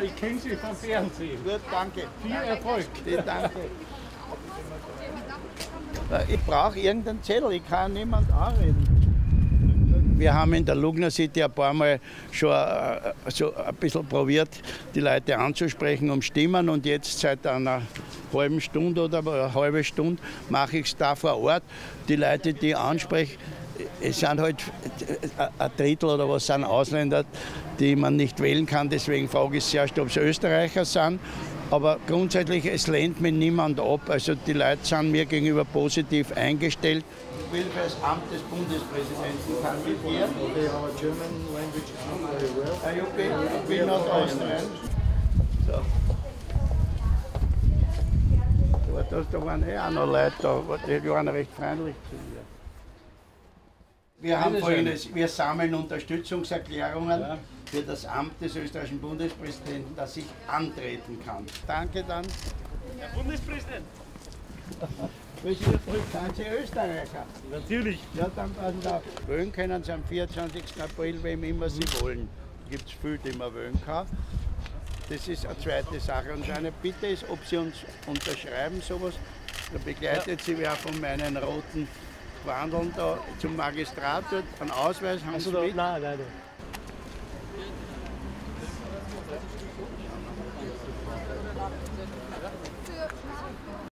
ich kenne Sie vom Fernsehen. Gut, danke. Viel Erfolg. Danke. Ich brauche irgendeinen Zettel, ich kann niemand anreden. Wir haben in der Lugner City ein paar Mal schon so ein bisschen probiert, die Leute anzusprechen um Stimmen, und jetzt seit einer halben Stunde oder eine halbe Stunde mache ich es da vor Ort. Die Leute, die ich anspreche, es sind halt ein Drittel oder was sind Ausländer, die man nicht wählen kann. Deswegen frage ich zuerst, ob es Österreicher sind. Aber grundsätzlich, es lehnt mich niemand ab. Also die Leute sind mir gegenüber positiv eingestellt. Ich will für das Amt des Bundespräsidenten kandidieren. Okay, our German language is not very well. Are you okay? Ich bin not Austrian. So. Da waren auch noch Leute da, die waren recht freundlich zu mir. Wir haben Folgendes, wir sammeln Unterstützungserklärungen für das Amt des österreichischen Bundespräsidenten, dass ich antreten kann. Danke dann. Herr Bundespräsident. Sind Sie Österreicher? Natürlich. Ja, dann passen Sie auf. Wählen können Sie am 24. April, wem immer Sie wollen. Da gibt es viele, die man wählen kann. Das ist eine zweite Sache. Und eine Bitte ist, ob Sie uns unterschreiben, sowas. Da begleitet Sie wer von meinen roten Wandeln da zum Magistrat dort. Einen Ausweis haben Sie mit? Nein, leider.